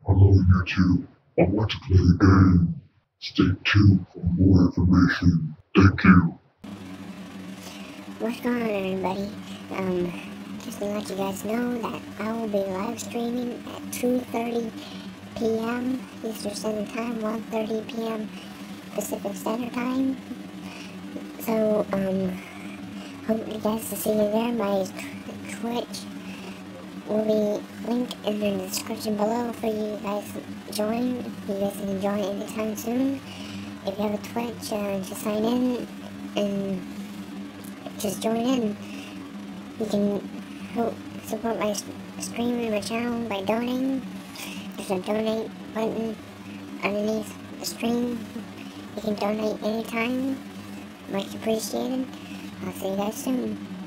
Hello YouTube, I want to play a game. Stay tuned for more information. Thank you. What's going on, everybody? Just to let you guys know that I will be live streaming at 2:30 p.m. Eastern Standard Time, 1:30 p.m. Pacific Standard Time. So, hope you guys to see you there. My Twitch will be linked in the description below for you guys to join. You guys can join anytime soon. If you have a Twitch, just sign in and just join in. You can help support my stream and my channel by donating. There's a donate button underneath the stream. You can donate anytime. Much appreciated. I'll see you guys soon.